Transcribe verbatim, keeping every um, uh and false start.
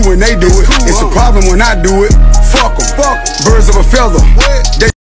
when they do it. It's a problem when I do it. Fuck 'em. Birds of a feather. They